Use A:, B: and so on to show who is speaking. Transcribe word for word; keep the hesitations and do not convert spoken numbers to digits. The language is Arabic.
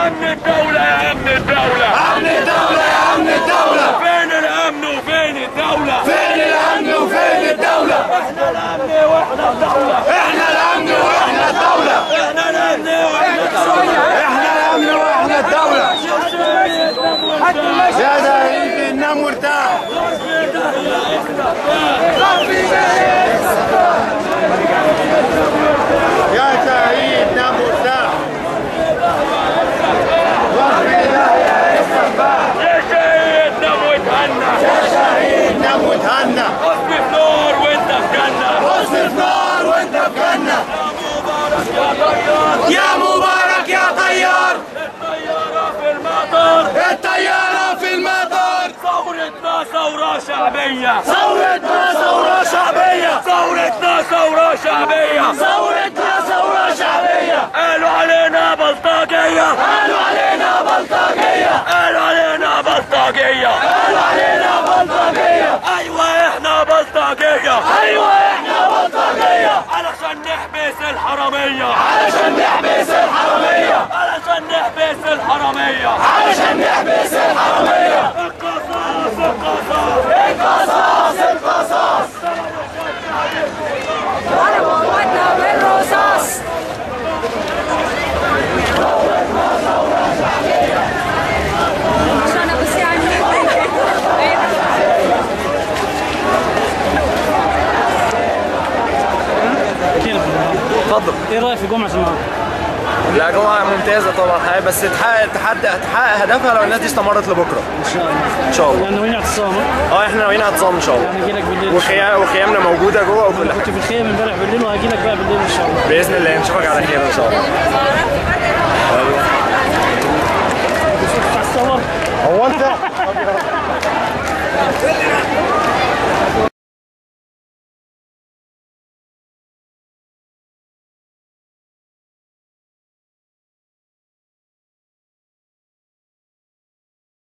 A: امن الدولة يا امن الدولة،
B: امن الدولة يا امن الدولة.
A: فين الامن وفين الدولة؟
B: فين الامن وفين الدولة؟
A: احنا الامن واحنا الدولة،
B: احنا الامن واحنا الدولة،
A: احنا الامن واحنا الدولة،
B: احنا الامن واحنا الدولة. يا زهيد نام وارتاح. يا شهيد نام وارتاح.
A: يا شهيد نام وتهنى،
B: يا شهيد نام وتهنى.
A: حسن في نار وانت في جنة،
B: حسن في نار وانت في جنة.
A: يا طيار
B: يا مبارك يا طيار.
A: الطيارة في المطار،
B: الطيارة في المطار.
A: ثورتنا ثورة شعبية،
B: ثورتنا ثورة شعبية.
A: ثورتنا ثورة شعبية،
B: ثورتنا ثورة شعبية.
A: قالوا علينا بلطجية،
B: قالوا علينا بلطجية.
A: قالوا علينا بلطجية،
B: قالوا علينا بلطجية.
A: ايوه احنا بلطجية،
B: ايوه احنا بلطجية.
A: علشان نحبس الحرامية،
B: علشان نحبس الحرامية.
A: علشان نحبس الحرامية،
B: علشان نحبس الحرامية.
A: القصاص القصاص
B: القصاص القصاص.
C: ضربوا قوتنا بالرصاص. عشان ابص يعني
D: اتفضل.
E: ايه رايك في جمعه النهارده؟
D: لا جمعة ممتازة طبعا حقيقة، بس تحقق تحقق تحقق هدفها لو الناس دي استمرت لبكرة.
E: ان شاء الله.
D: ان شاء الله.
E: يعني ناويين اعتصام؟
D: اه احنا ناويين اعتصام ان شاء الله.
E: يعني اجي لك بالليل
D: وخيام وخيامنا موجودة جوه وكل
E: انا
D: حاجة.
E: كنت في الخيم امبارح بالليل وهجي لك بقى بالليل ان شاء الله.
D: بإذن الله نشوفك على خير ان شاء الله.
E: عايز تصور؟
D: هو انت